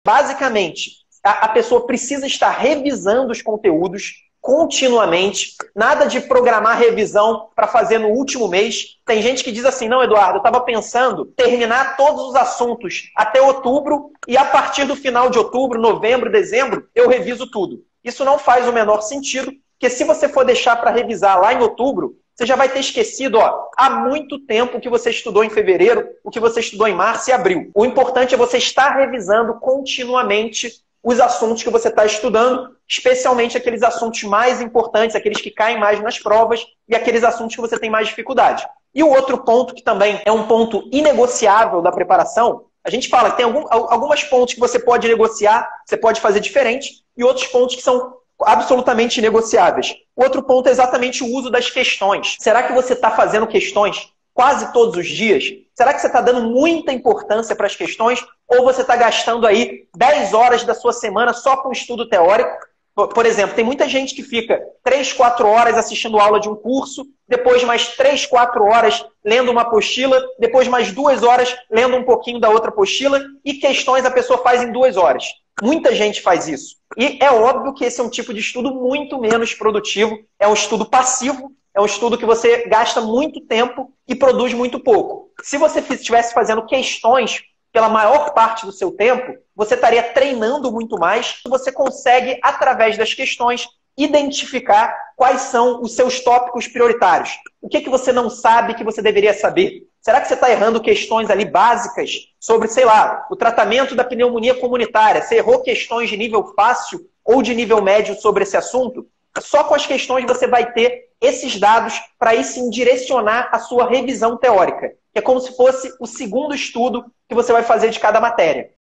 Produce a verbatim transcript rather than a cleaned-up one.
Basicamente, a, a pessoa precisa estar revisando os conteúdos continuamente, nada de programar revisão para fazer no último mês. Tem gente que diz assim, não, Eduardo, eu estava pensando terminar todos os assuntos até outubro e a partir do final de outubro, novembro, dezembro, eu reviso tudo. Isso não faz o menor sentido, porque se você for deixar para revisar lá em outubro, você já vai ter esquecido ó, há muito tempo o que você estudou em fevereiro, o que você estudou em março e abril. O importante é você estar revisando continuamente os assuntos que você está estudando, especialmente aqueles assuntos mais importantes, aqueles que caem mais nas provas e aqueles assuntos que você tem mais dificuldade. E o outro ponto, que também é um ponto inegociável da preparação, a gente fala que tem algum, alguns pontos que você pode negociar, você pode fazer diferente, e outros pontos que são absolutamente inegociáveis. O outro ponto é exatamente o uso das questões. Será que você está fazendo questões quase todos os dias? Será que você está dando muita importância para as questões? Ou você está gastando aí dez horas da sua semana só com estudo teórico? Por exemplo, tem muita gente que fica três, quatro horas assistindo aula de um curso, depois mais três, quatro horas lendo uma apostila, depois mais duas horas lendo um pouquinho da outra apostila, e questões a pessoa faz em duas horas. Muita gente faz isso. E é óbvio que esse é um tipo de estudo muito menos produtivo, é um estudo passivo, é um estudo que você gasta muito tempo e produz muito pouco. Se você estivesse fazendo questões pela maior parte do seu tempo, você estaria treinando muito mais. Você consegue, através das questões, identificar quais são os seus tópicos prioritários. O que, que você não sabe que você deveria saber? Será que você está errando questões ali básicas sobre, sei lá, o tratamento da pneumonia comunitária? Você errou questões de nível fácil ou de nível médio sobre esse assunto? Só com as questões você vai ter esses dados para aí sim direcionar a sua revisão teórica, que é como se fosse o segundo estudo que você vai fazer de cada matéria.